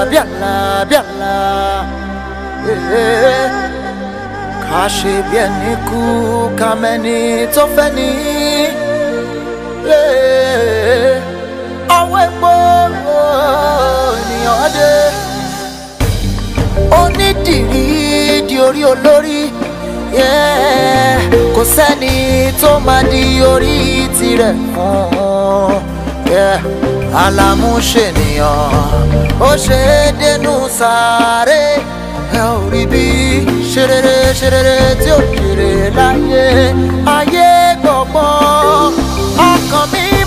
bíàlà ká ṣe bí ẹni kú ká mẹ́ni tó fẹ́ ní ọwọ́ epo ènìyàn dé onídìrí di orí olórí kò sẹ́ni tó máa di orí tirẹ̀ fún alámúṣènìyàn ó ṣe é dénú sáré ẹ ò rí bí ṣerere tí ó jèrè láyé ayé gbọ̀ngbọ̀n ọkàn mi